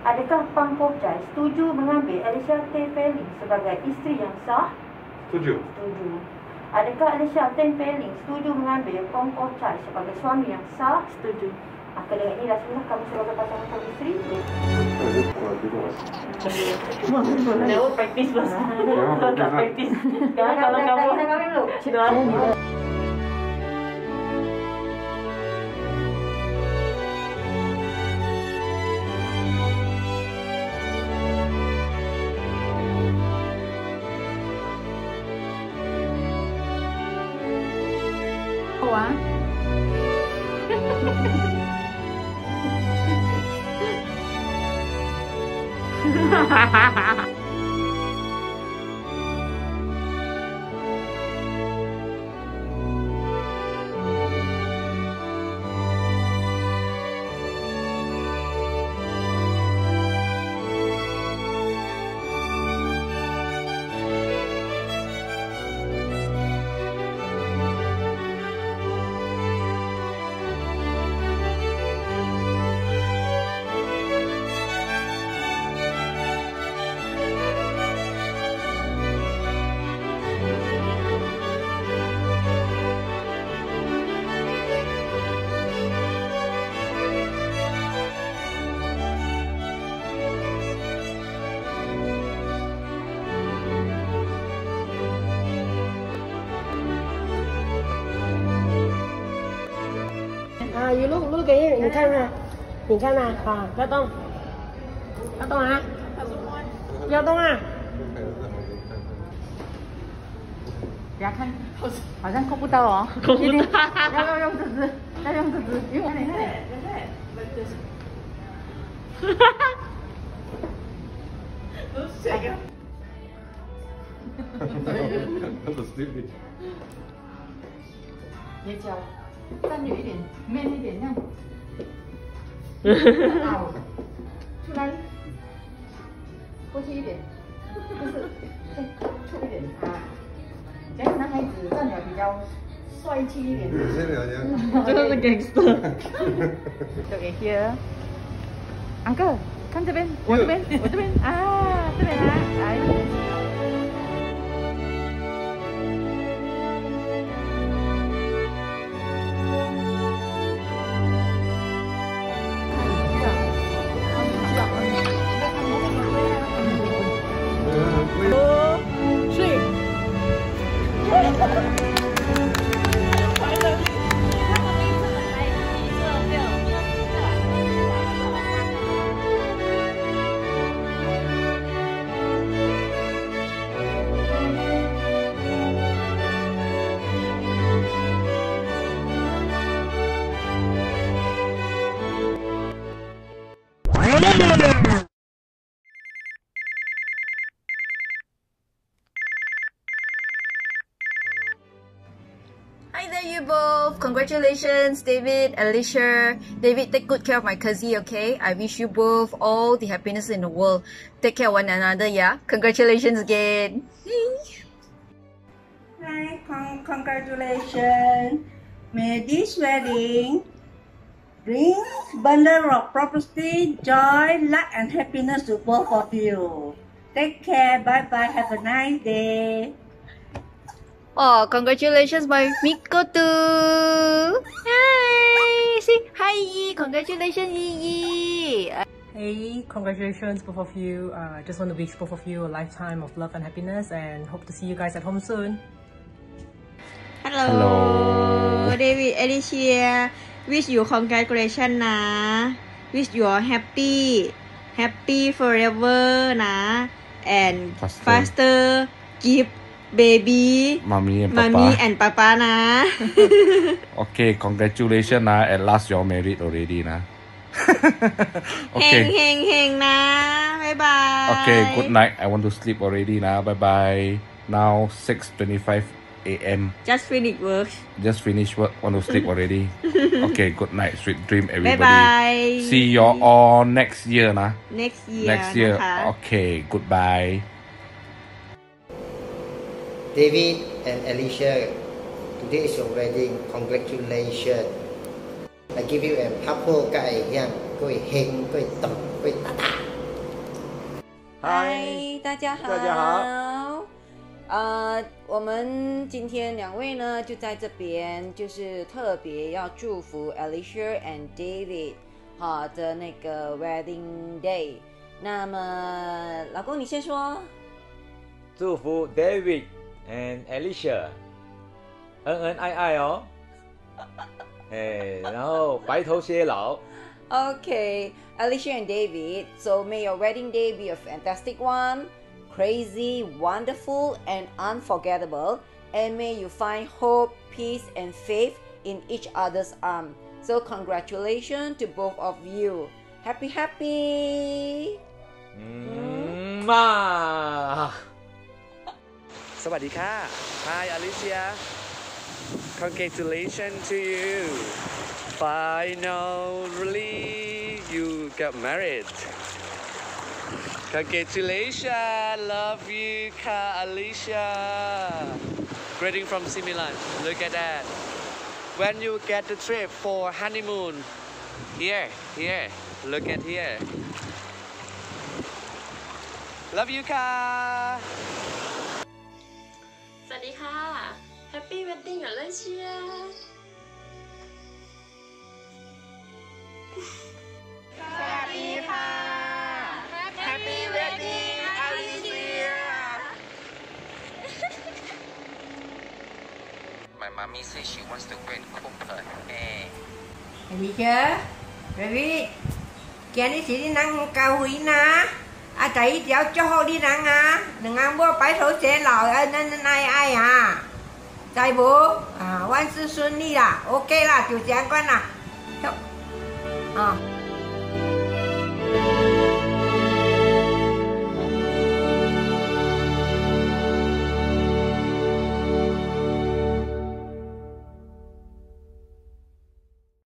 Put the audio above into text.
Adakah Pang Poh Chai setuju mengambil Alicia Tan Peling sebagai isteri yang sah? Setuju. Setuju. Adakah Alicia Tan Peling setuju mengambil Pang Poh Chai sebagai suami yang sah? Setuju. Maka dengan ini rasanya kamu sebagai pasangan suami isteri. Never practice bos. Tak practice. Kalau kamu dulu. You look at it， 你看看，你看看，好，不要动，不要动啊，不要动啊。 不要看，好像够不到哦，够不到，要用这只，要用这只，因为你看，哈哈，都是这个。 That's stupid. 也脚站远一点，面一点，这样。出来，过去一点，不是，出一点啊。这样男孩子站起来比较帅气一点。这个是 gangster。Okay, here. Uncle, 看这边，我这边，我这边啊，这边啊，来。 Hi there, you both. Congratulations, David, Alicia. David, take good care of my cousin, okay? I wish you both all the happiness in the world. Take care of one another, yeah? Congratulations again. Hi, congratulations. May this wedding bring bundle of prosperity, joy, luck, and happiness to both of you. Take care. Bye-bye. Have a nice day. Oh, congratulations, my Miko too. Hi, see, hi Yi. Congratulations, Yi. Hey, congratulations both of you. Just want to wish both of you a lifetime of love and happiness, and hope to see you guys at home soon. Hello, David, Alicia. Wish you congratulations นะ Wish you are happy forever นะ and faster give baby mommy and papa นะ Okay, congratulations นะ at last you're married already นะ Okay เฮงนะ bye bye Okay, good night. I want to sleep already นะ bye bye. Now 6:25 a.m. Just finish work. Just finish work. Want to sleep already. Okay, good night. Sweet dream, everybody. Bye bye. See you all next year นะ Next year. Next year. นะคะ Okay, goodbye. David and Alicia, today is your wedding. Congratulations. I give you a couple guy young, go heng, go top, go tata. 大家好。 大家好。 我们今天2位呢就在这边，就是特别要祝福 Alicia and David 的那个 wedding day。那么，老公你先说。 祝福 David and Alicia 恩恩爱爱哦。然后白头偕老。 Okay, Alicia and David, so may your wedding day be a fantastic one, crazy, wonderful, and unforgettable, and may you find hope, peace, and faith in each other's arms. So congratulations to both of you. Happy, happy! สวัสดีค่ะ Hi Alicia. Congratulations to you. Finally, you got married. Congratulations, love you, Ka Alicia. Greeting from Similan. Look at that. When you get the trip for honeymoon, here, look at here. Love you, Ka. สวัสดีค่ะ Happy Wedding อลิเชียสวัสดีค่ะ Happy Wedding Alicia. My mommy says she wants to go and cook her hair. Alicia, baby, kia đi chị đi nắng cao hủy na. Chạy dạo cho họ đi nắng à. Đừng ăn bữa bãi thổ chế lòi nên ai à. Chạy bố,万事顺利啦 OK 啦，就这样关啦。